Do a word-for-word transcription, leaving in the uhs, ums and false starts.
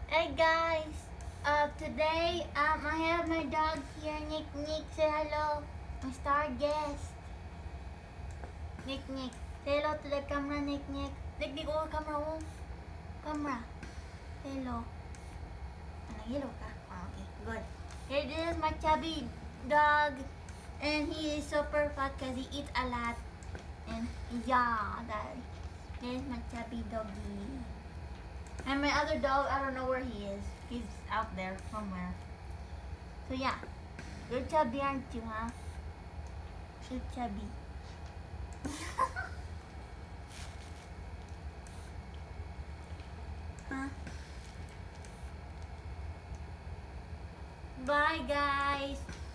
Hey guys, uh, today um, I have my dog here, Nick Nick. Say hello, my star guest. Nick Nick, say hello to the camera, Nick Nick. Nick Nick, oh camera, oh camera. Say hello. Ano, hello ka? Oh, okay, good. Here, this is my chubby dog, and he is super fat because he eats a lot. And yeah, that. This is my chubby doggy. And my other dog, I don't know where he is. He's out there somewhere. So yeah, you're chubby, aren't you, huh? You're chubby. Huh? Bye, guys.